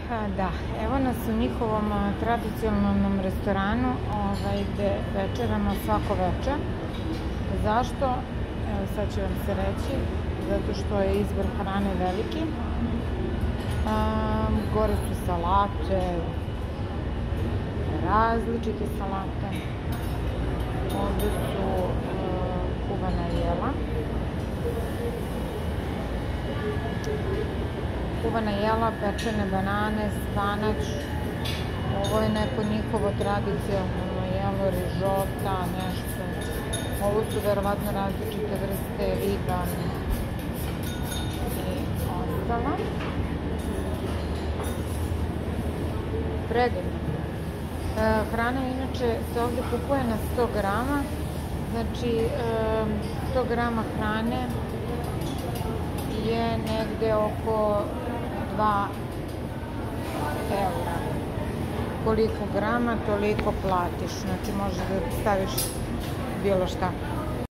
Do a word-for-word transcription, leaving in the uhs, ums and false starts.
Da, evo nas u njihovom tradicionalnom restoranu gde večeramo svako večer. Zašto? Evo sad ću vam se reći. Zato što je izbor hrane veliki. Gore su salate, različite salate. Ovde su kuvana jela. Kuvana jela, pečene banane, spanać. Ovo je neko njihovo tradicionalno jelo, rižota, nešto. Ovo su verovatno različite vrste riba i ostalo. Predivno. Hrana inače se ovde kupuje na sto grama. Znači, sto grama hrane je negde oko dva eura. Koliko grama, toliko platiš. Znači, možeš da staviš bilo šta.